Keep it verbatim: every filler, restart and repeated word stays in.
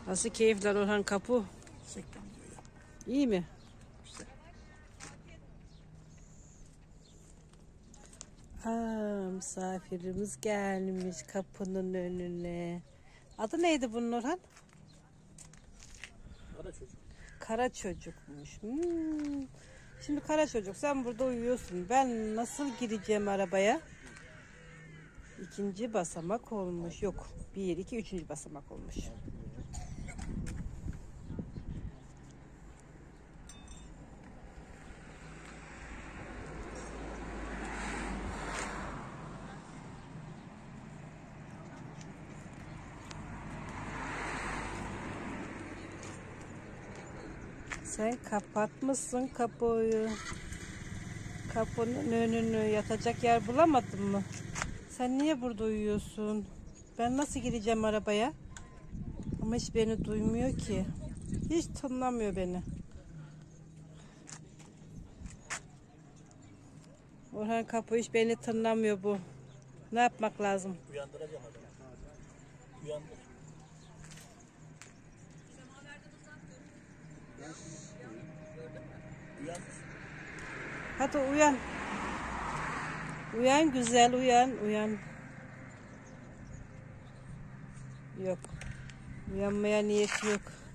Nasıl keyifler Orhan kapı? Sekten diyor ya. İyi mi? İşte. Aa, misafirimiz gelmiş kapının önüne. Adı neydi bunun Orhan? Kara çocuk. Kara çocukmuş. Hmm. Şimdi kara çocuk sen burada uyuyorsun. Ben nasıl gireceğim arabaya? İkinci basamak olmuş. Yok. Bir, iki, üçüncü basamak olmuş. Sen kapatmışsın kapıyı. Kapının önünü yatacak yer bulamadın mı? Sen niye burada uyuyorsun? Ben nasıl gireceğim arabaya? Ama hiç beni duymuyor ki. Hiç tınlamıyor beni. Orhan kapı hiç beni tınlamıyor bu. Ne yapmak lazım? Uyandıracağım adamı. Uyandır. Uyandır. Hadi uyan. Uyan güzel uyan uyan. Yok. Uyanmaya niyeti yok.